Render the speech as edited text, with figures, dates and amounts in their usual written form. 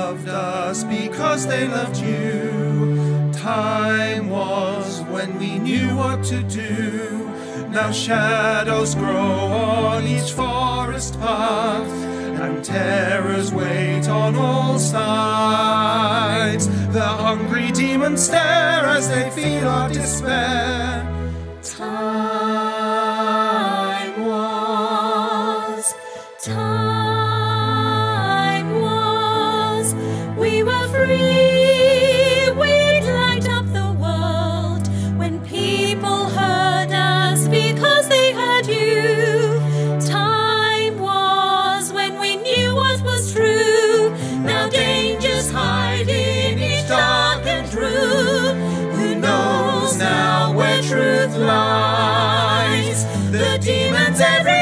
loved us because they loved you. Time was when we knew what to do. Now shadows grow on each forest path, and terrors wait on all sides. The hungry demons stare as they feel our despair. Time was, we were free, we'd light up the world when people heard us because they heard you. Time was when we knew what was true. Now dangers hide in each darkened room. Who knows now where truth lies? The demons everywhere